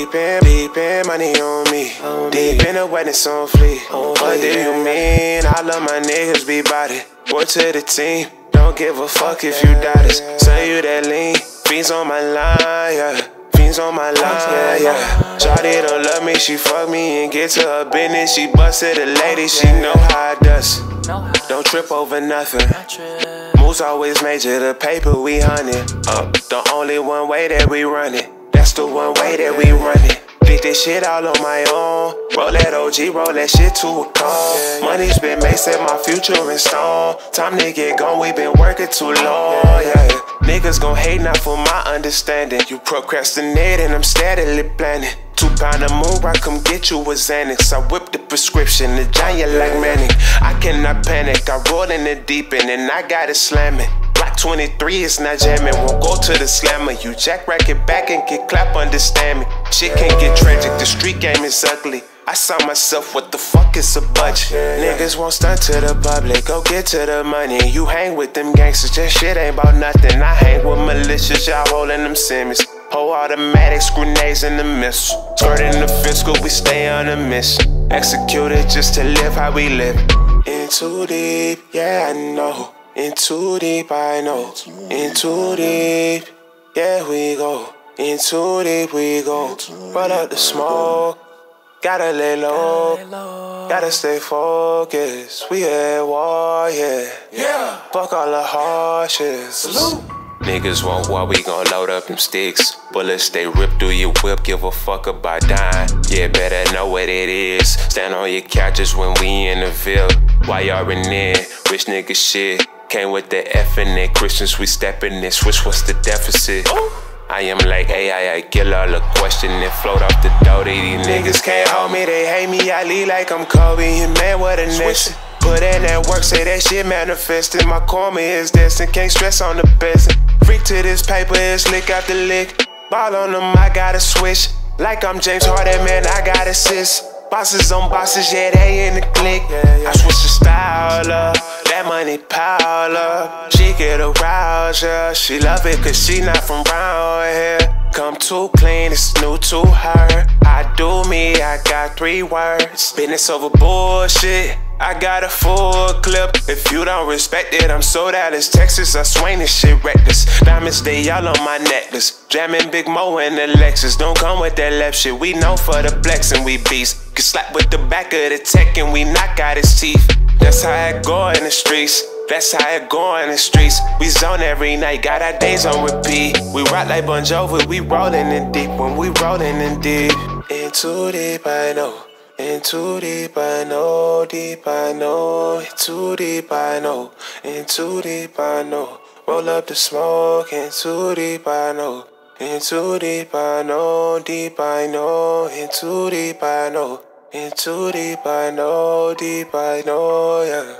deep in, money on me. Deep in the wetness on fleek. What do you mean? I love my niggas, be bout it. Word to the team, don't give a fuck if you doubt us. Say you that lean, fiends on my line, yeah. Fiends on my line, yeah. Shawty don't love me, she fuck me and get to her business. She busted a lady, she know how it does. Don't trip over nothing. Moves always major, the paper we hunting. The only one way that we run it. That's the one way that we run it. Did this shit all on my own. Roll that OG, roll that shit to a call. Money's been made, set my future in stone. Time to get gone, we been working too long, yeah. Niggas gon' hate, not for my understanding. You procrastinating, I'm steadily planning. 2 pound of moon rock, come get you a Xanax. I whip the prescription, the giant like Manning. I cannot panic, I roll in the deep end and I got it slamming. Block 23 is not jamming, won't go to the slammer. You jack racket back and get clap, understand me. Shit can't get tragic, the street game is ugly. I saw myself, what the fuck is a budget? Niggas won't stunt to the public, go get to the money. You hang with them gangsters, that shit ain't about nothing. I hang with malicious, y'all holding them Simmons. Whole automatics, grenades in the missile. Skirt in the fiscal, we stay on a mission. Executed just to live how we live. In too deep, yeah I know. In too deep, I know. In too deep, yeah we go. In too deep we go. Roll up the smoke, gotta lay low. Gotta stay focused, we at war, yeah. Fuck all the hardships. Niggas want war, we gon' load up them sticks. Bullets they rip through your whip, give a fuck about dying. Yeah, better know what it is. Stand on your couches when we in the Ville. Why y'all in there? Rich nigga shit. Came with the F in it. Christians, we steppin' this. Switch, what's the deficit? I am like AI, I kill all the question and float off the door. These niggas can't hold me, they hate me. I lead like I'm Kobe, and man, what a nation. Put in that work, say that shit manifested. My karma is destined, can't stress on the best. Freak to this paper, it's lick after lick. Ball on them, I gotta switch. Like I'm James Harden, man, I got assist. Bosses on bosses, yeah, they in the clique. I switch the style up, that money pile up. She get aroused, yeah. She love it cause she not from round here. Come too clean, it's new to her. I do me, I got 3 words. Business over bullshit, I got a full clip. If you don't respect it, I'm so Dallas, Texas. I swing this shit reckless. Diamonds, they all on my necklace. Jamming Big Mo and the Lexus. Don't come with that left shit. We know for the flex and we beast. Get slapped with the back of the tech and we knock out his teeth. That's how it go in the streets. That's how it go in the streets. We zone every night, got our days on repeat. We rock like Bon Jovi, we rollin' in deep. When we rollin' in deep. In too deep, I know. In too deep, I know. Deep, I know. In too deep, I know. In too deep, I know. Roll up the smoke. In too deep, I know. In too deep, I know. Deep, I know. In too deep, I know. In too deep, I know. Deep, I know, yeah.